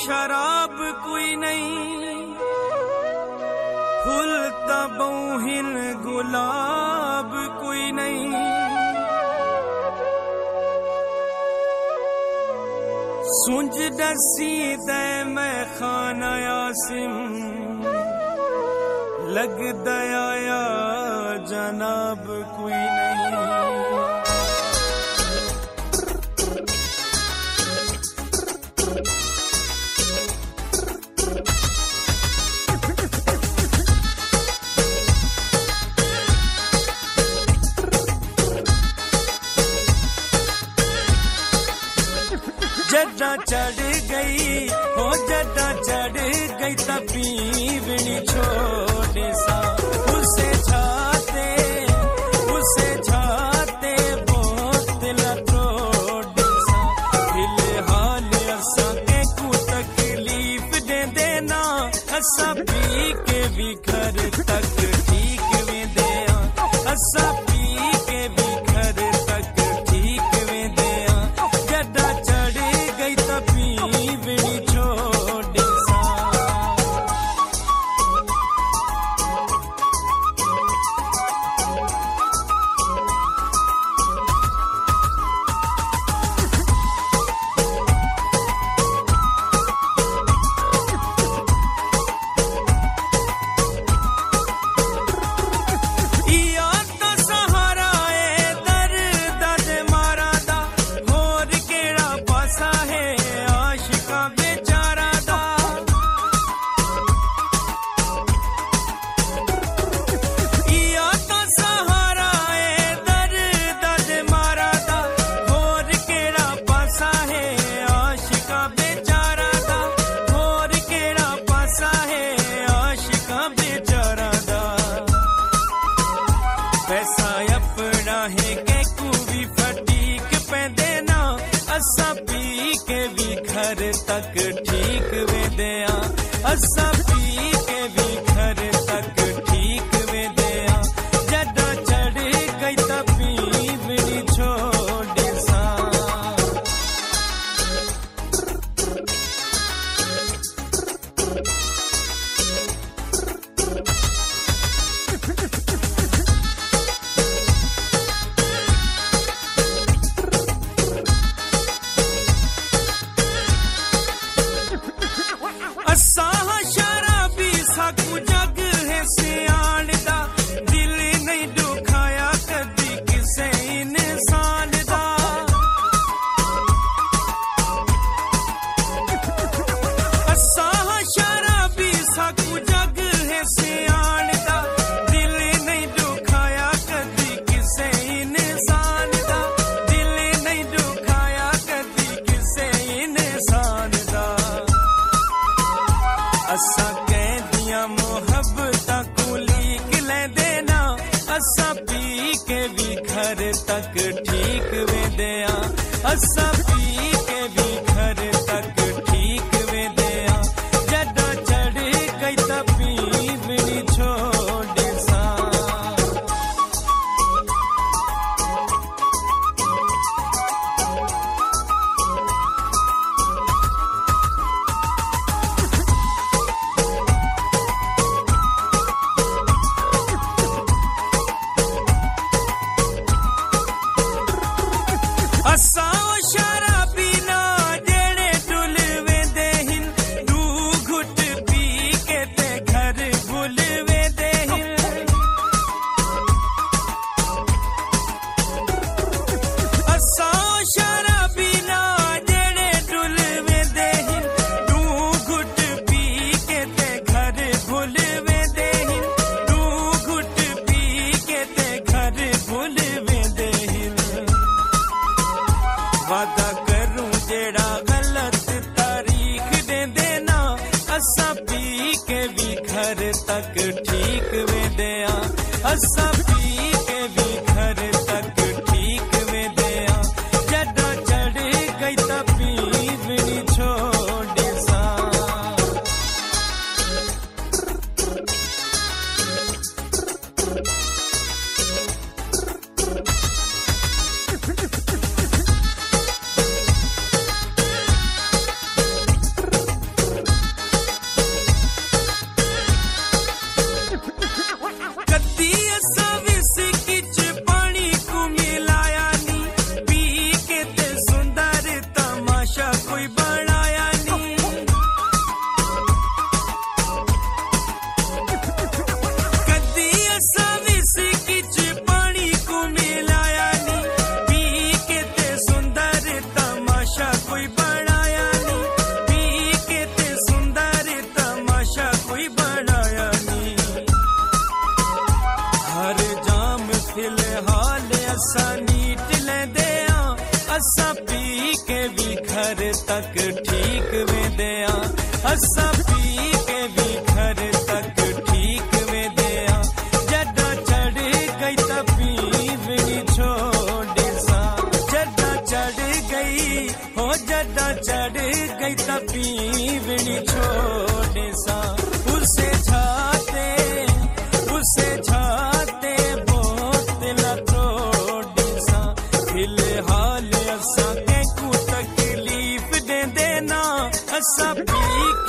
शराब कोई नहीं, फूल तबोहिन गुलाब कोई नहीं। सुंज दसी दे मैं खाना यासिम, लग दया जनाब कोई नहीं। जड्डा चढ़ गई हो जड्डा चढ़ गई तपीवनी छोड़े सा, उसे छाते बोतल तोड़े सा। फिलहाल असा के को तकलीफ दे देना, असा पी के भी घर तक ठीक में दे, असा पी के भी घर तक ठीक में दे। जड्डा पैसा अपना है के को भी फटीक पे देना, असा पी के भी घर तक ठीक में दे, असा पी के भी घर तक ठीक में दे। जड्डा चढ़ गई तपीवनी छोड़े सा। शराबी साकू जग है सियाण दा, दिल नहीं दुखाया कदी किसे इंसान दा। असा शराबी साकू जग है सियाण दा, दिल नहीं दुखाया कदी किसे इंसान दा, दिल नहीं दुखाया कदी किसे इंसान दा। असा कहदियां मोहब्बतां को लीक ले देना, असा पी के भी घर तक ठीक में दे, असा पी के भी घर तक ठीक में दे। जड्डा चढ़ गई तपीवनी छोड़े सा। असा शराबी ना जेड़े डुल वेंदे हिन, दू घुट पी के ते घर भुल वेंदे हिन। असा शराबी ना जेड़े डुल वेंदे हिन, दू घुट पी के ते घर भुल वेंदे हिन, दू घुट पी के ते घर भुल वेंदे हिन। वादा करूं जेड़ा गलत तारीख दे देना, असा पी के भी घर तक ठीक में दे, असा पी के भी घर तक ठीक में दे। जड्डा चढ़ गई तपीवनी छोड़े सा। असा पी के भी घर तक ठीक वे दिया जदा चढ़ गई तपी भी छोड़ सा जदा चढ़ गई हो जदा चढ़ गई तपी भी छोड़ सा उसे छाते बोतल तोड़ सा फिलहाल असा के को तकलीफ दे देना असा पी